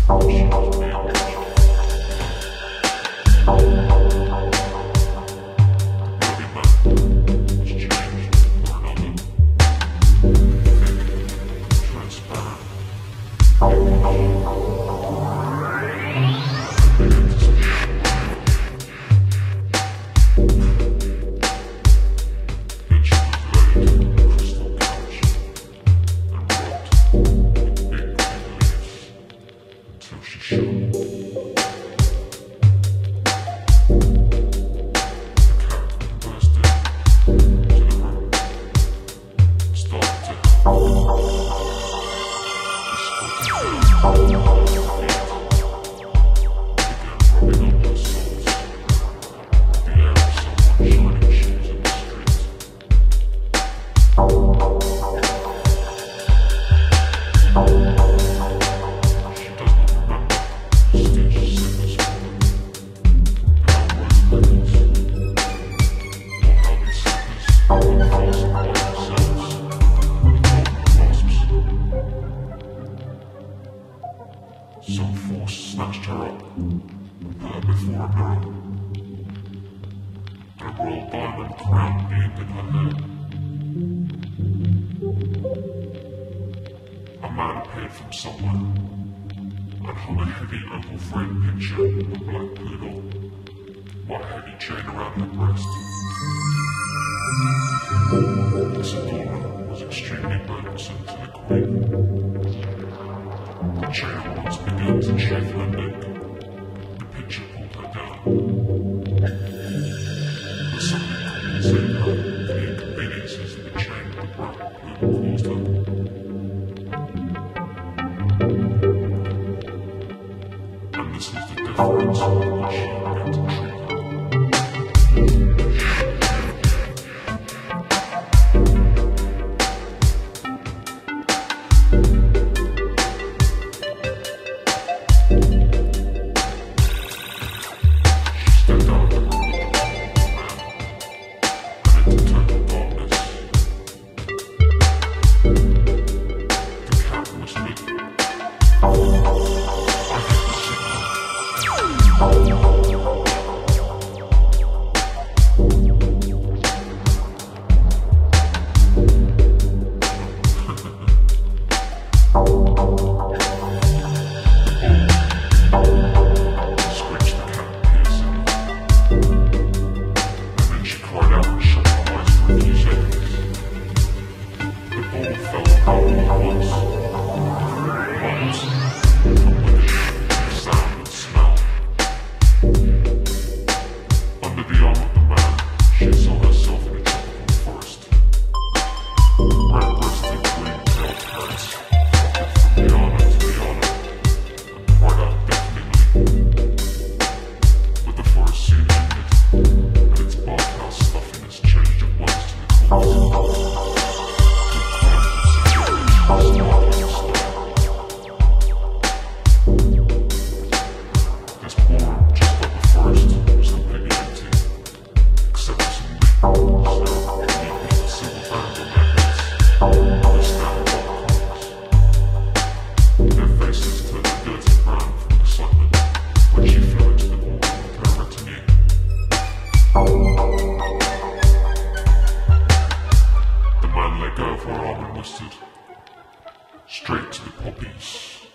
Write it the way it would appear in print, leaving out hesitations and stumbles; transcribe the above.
Some force snatched her up and put her before a mirror. A royal diamond crown gleamed in her hair. A man appeared from somewhere and hung a heavy opal framed picture of a black poodle by a heavy chain around her breast. This adornment was extremely burdensome to the queen. The chain once began to chafe her neck. The picture pulled her down. But something compensated her for the inconveniences the chain of the black poodle caused her. And this is the difference in which she began to treat her. The man let go of her arm and whispered, "Straight to the poppies."